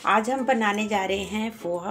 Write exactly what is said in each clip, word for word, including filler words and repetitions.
आज हम बनाने जा रहे हैं पोहा।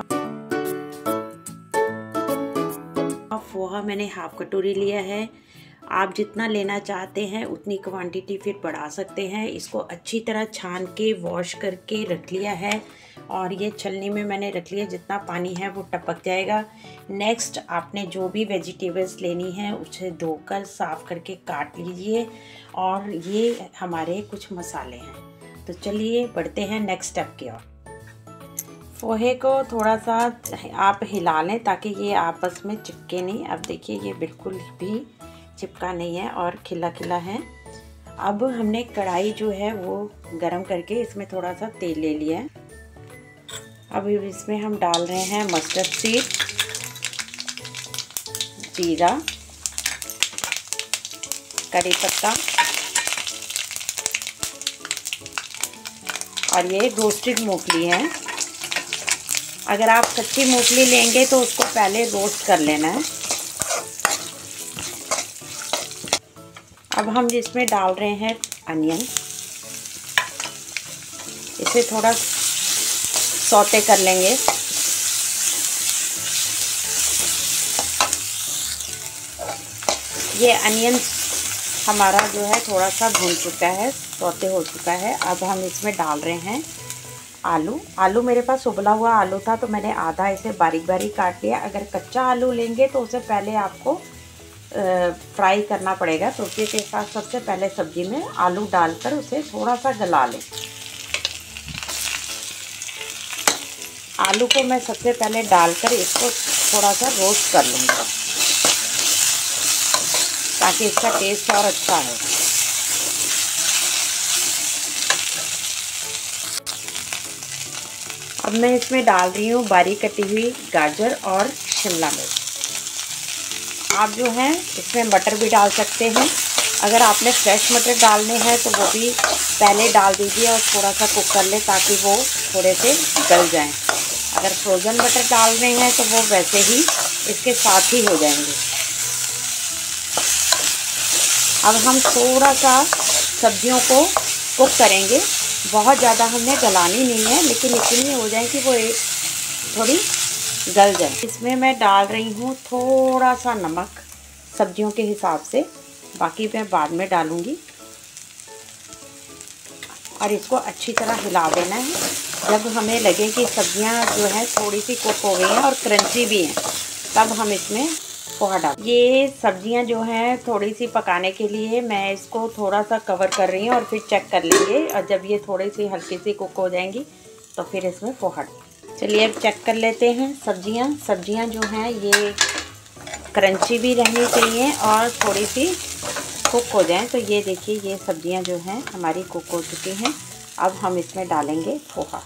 पोहा मैंने हाफ कटोरी लिया है। आप जितना लेना चाहते हैं उतनी क्वांटिटी फिर बढ़ा सकते हैं। इसको अच्छी तरह छान के वॉश करके रख लिया है और ये छलनी में मैंने रख लिया। जितना पानी है वो टपक जाएगा। नेक्स्ट आपने जो भी वेजिटेबल्स लेनी है उसे धोकर साफ़ करके काट लीजिए। और ये हमारे कुछ मसाले हैं, तो चलिए बढ़ते हैं नेक्स्ट स्टेप की ओर। पोहे को थोड़ा सा आप हिला लें ताकि ये आपस में चिपके नहीं। अब देखिए ये बिल्कुल भी चिपका नहीं है और खिला खिला है। अब हमने कढ़ाई जो है वो गरम करके इसमें थोड़ा सा तेल ले लिया है। अब इसमें हम डाल रहे हैं मस्टर्ड सीड, जीरा, करी पत्ता और ये रोस्टेड मूंगफली है। अगर आप कच्ची मूंगफली लेंगे तो उसको पहले रोस्ट कर लेना है। अब हम इसमें डाल रहे हैं अनियन। इसे थोड़ा सौते कर लेंगे। ये अनियन हमारा जो है थोड़ा सा भून चुका है, सौते हो चुका है। अब हम इसमें डाल रहे हैं आलू। आलू मेरे पास उबला हुआ आलू था तो मैंने आधा इसे बारीक बारीक काट लिया। अगर कच्चा आलू लेंगे तो उसे पहले आपको फ्राई करना पड़ेगा। तो उसके साथ सबसे पहले सब्जी में आलू डालकर उसे थोड़ा सा गला लें। आलू को मैं सबसे पहले डालकर इसको थोड़ा सा रोस्ट कर लूँगा ताकि इसका टेस्ट और अच्छा है। अब मैं इसमें डाल रही हूँ बारीक कटी हुई गाजर और शिमला मिर्च। आप जो हैं इसमें मटर भी डाल सकते हैं। अगर आपने फ्रेश मटर डालने हैं तो वो भी पहले डाल दीजिए और थोड़ा सा कुक कर ले ताकि वो थोड़े से गल जाएं। अगर फ्रोज़न मटर डाल रहे हैं तो वो वैसे ही इसके साथ ही हो जाएंगे। अब हम थोड़ा सा सब्जियों को कुक करेंगे। बहुत ज़्यादा हमने गलानी नहीं है, लेकिन इतनी हो जाए कि वो एक थोड़ी गल जाए। इसमें मैं डाल रही हूँ थोड़ा सा नमक सब्जियों के हिसाब से, बाकी मैं बाद में डालूँगी। और इसको अच्छी तरह हिला देना है। जब हमें लगे कि सब्जियाँ जो है थोड़ी सी कुक हो गई हैं और क्रंची भी हैं, तब हम इसमें पोहा डाल। ये सब्जियां जो हैं थोड़ी सी पकाने के लिए मैं इसको थोड़ा सा कवर कर रही हूँ और फिर चेक कर लेंगे। और जब ये थोड़ी सी हल्की सी कुक हो जाएंगी तो फिर इसमें पोहा डाल। चलिए अब चेक कर लेते हैं सब्जियां। सब्जियां जो हैं ये क्रंची भी रहनी चाहिए और थोड़ी सी कुक हो जाएं। तो ये देखिए ये सब्जियां जो हैं हमारी कुक हो चुकी हैं। अब हम इसमें डालेंगे पोहा।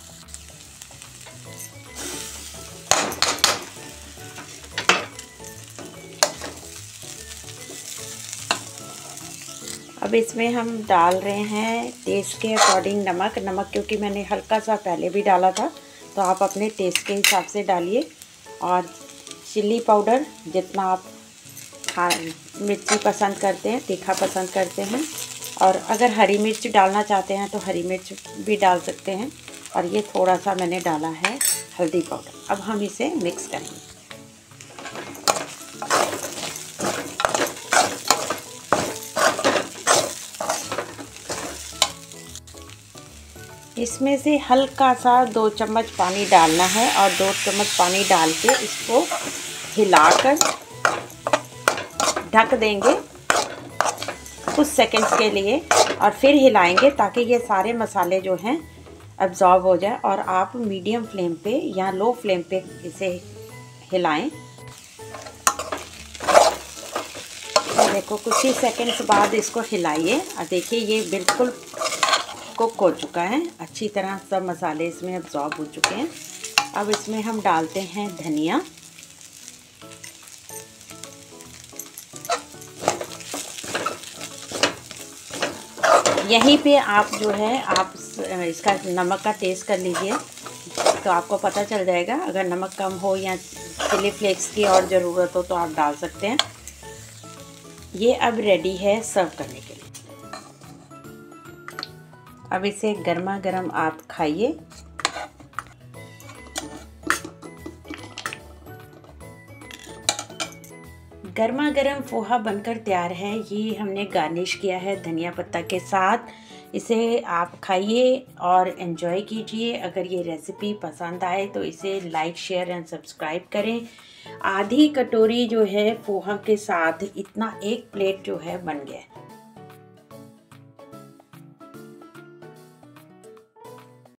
अब इसमें हम डाल रहे हैं टेस्ट के अकॉर्डिंग नमक। नमक क्योंकि मैंने हल्का सा पहले भी डाला था, तो आप अपने टेस्ट के हिसाब से डालिए। और चिल्ली पाउडर जितना आप खा मिर्ची पसंद करते हैं, तीखा पसंद करते हैं। और अगर हरी मिर्च डालना चाहते हैं तो हरी मिर्च भी डाल सकते हैं। और ये थोड़ा सा मैंने डाला है हल्दी पाउडर। अब हम इसे मिक्स करेंगे। इसमें से हल्का सा दो चम्मच पानी डालना है और दो चम्मच पानी डाल के इसको हिलाकर ढक देंगे कुछ सेकंड्स के लिए। और फिर हिलाएंगे ताकि ये सारे मसाले जो हैं अब्जॉर्ब हो जाए। और आप मीडियम फ्लेम पे या लो फ्लेम पे इसे हिलाएं। तो देखो कुछ ही सेकंड्स बाद इसको हिलाइए और देखिए ये बिल्कुल कुक हो चुका है। अच्छी तरह सब मसाले इसमें अब्जॉर्ब हो चुके हैं। अब इसमें हम डालते हैं धनिया, यहीं पे आप जो है आप इसका नमक का टेस्ट कर लीजिए तो आपको पता चल जाएगा। अगर नमक कम हो या चिली फ्लेक्स की और ज़रूरत हो तो आप डाल सकते हैं। ये अब रेडी है सर्व करने के लिए। अब इसे गर्मा गर्म आप खाइए। गर्मा गर्म पोहा बनकर तैयार है। ये हमने गार्निश किया है धनिया पत्ता के साथ। इसे आप खाइए और एंजॉय कीजिए। अगर ये रेसिपी पसंद आए तो इसे लाइक शेयर एंड सब्सक्राइब करें। आधी कटोरी जो है पोहा के साथ इतना एक प्लेट जो है बन गया।